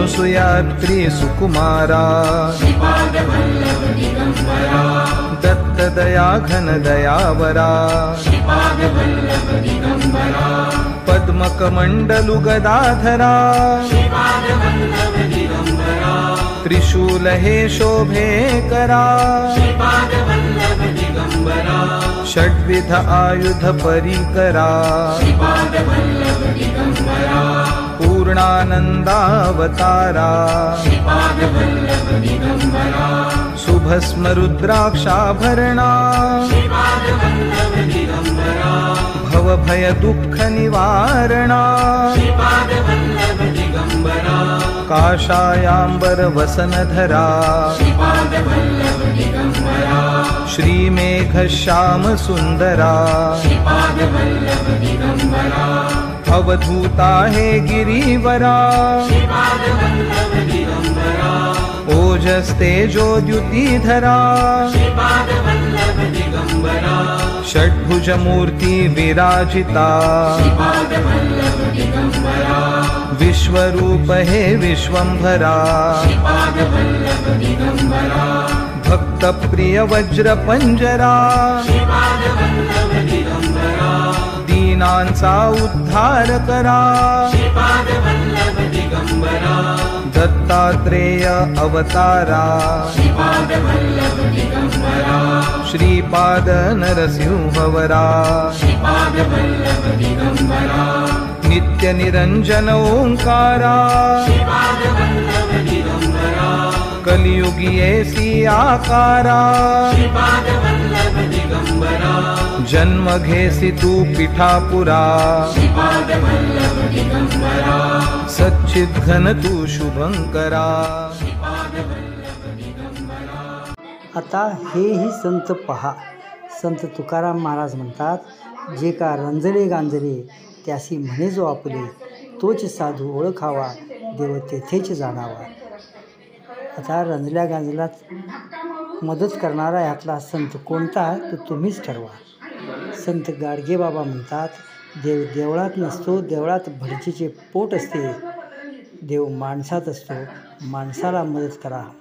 अनुसुयात्री सुकुमारा दत्त दया घन दयावरा पद्मकमण्डलु गदाधरा त्रिशूल हे शोभे करा षड्विध आयुध परिकरा पूर्णानन्दावतारा शुभस्म रुद्राक्षाभरणा भवभय दुःख निवारणा काषायाम्बर वसनधरा श्रीमेघ श्याम सुंदरा अवधूता हे गिरिवरा ओजस्तेजो द्युतिधरा षड्भुज मूर्ति विराजिता विश्वरूप हे विश्वंभरा भक्त प्रिय वज्र पंजरा दीनांचा उद्धार करा दत्तात्रेय अवतारा श्रीपाद नरसिंहवरा नित्य निरंजन ओंकारा कलियुगी ऐसी आकारा जन्म घेसी तू पिठापुरा सच्चिद घन तू शुभंकरा। आता हेही संत पहा, संत तुकाराम महाराज म्हणतात, जे का रंजले गांजले त्यासी म्हणे जो आपुले, तोच साधू ओळखावा देव तेथेच जाणावा। आता रंजल्या गांजल्यात मदत करणारा यातला संत कोणता तो तुम्हीच ठरवा। संत गाडगे बाबा म्हणतात, देव देवळात नसतो, देवळात भटजीचे पोट असते, देव माणसात असतो, माणसाला मदत करा